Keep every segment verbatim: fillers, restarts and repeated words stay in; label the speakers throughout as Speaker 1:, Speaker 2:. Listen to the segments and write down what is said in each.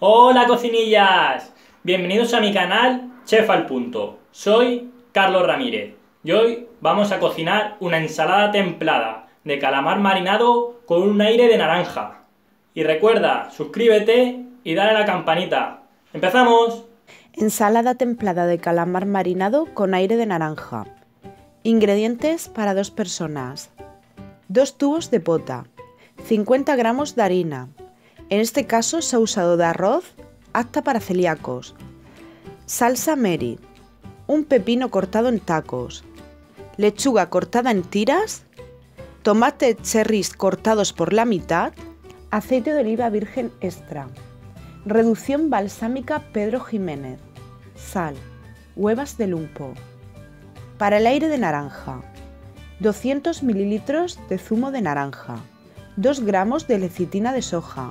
Speaker 1: Hola cocinillas, bienvenidos a mi canal Chef al Punto. Soy Carlos Ramírez y hoy vamos a cocinar una ensalada templada de calamar marinado con un aire de naranja. Y recuerda, suscríbete y dale a la campanita. ¡Empezamos!
Speaker 2: Ensalada templada de calamar marinado con aire de naranja. Ingredientes para dos personas: dos tubos de pota, cincuenta gramos de harina, en este caso se ha usado de arroz, apta para celíacos, salsa Mary, un pepino cortado en tacos, lechuga cortada en tiras, tomate cherries cortados por la mitad, aceite de oliva virgen extra, reducción balsámica Pedro Jiménez, sal, huevas de lumpo. Para el aire de naranja: doscientos mililitros de zumo de naranja, dos gramos de lecitina de soja.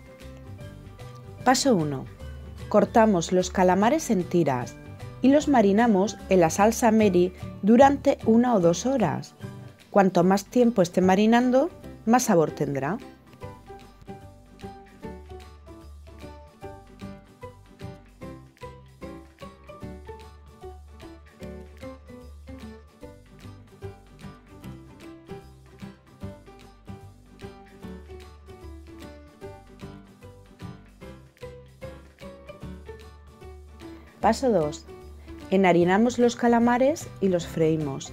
Speaker 2: Paso uno. Cortamos los calamares en tiras y los marinamos en la salsa Mary durante una o dos horas. Cuanto más tiempo esté marinando, más sabor tendrá. Paso dos. Enharinamos los calamares y los freímos.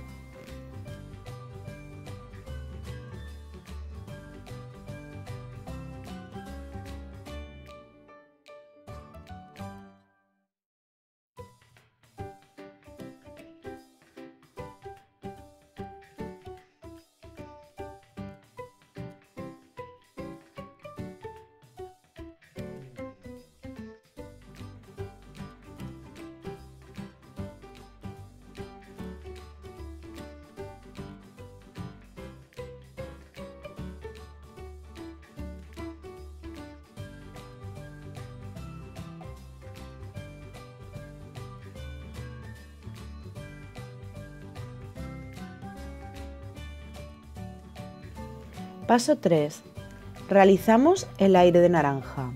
Speaker 2: Paso tres. Realizamos el aire de naranja.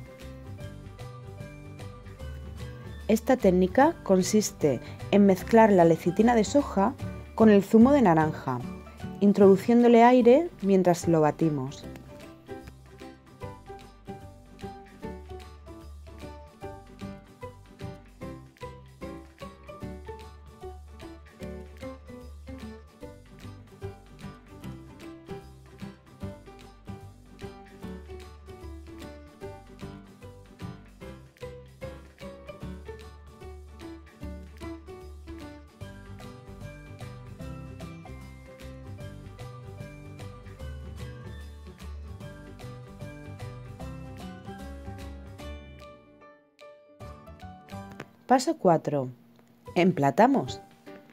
Speaker 2: Esta técnica consiste en mezclar la lecitina de soja con el zumo de naranja, introduciéndole aire mientras lo batimos. Paso cuatro. Emplatamos.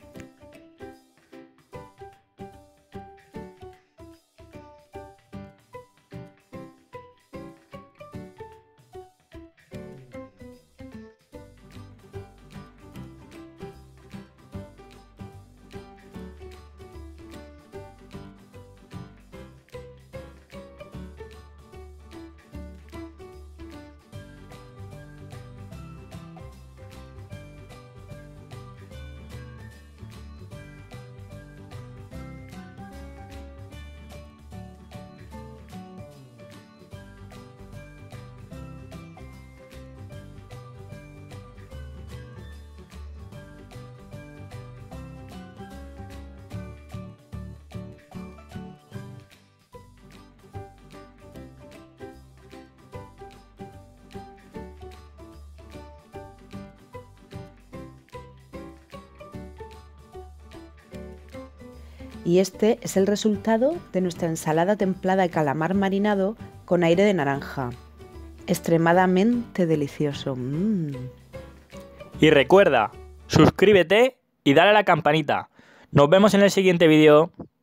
Speaker 2: Y este es el resultado de nuestra ensalada templada de calamar marinado con aire de naranja. Extremadamente delicioso. Mm.
Speaker 1: Y recuerda, suscríbete y dale a la campanita. Nos vemos en el siguiente vídeo.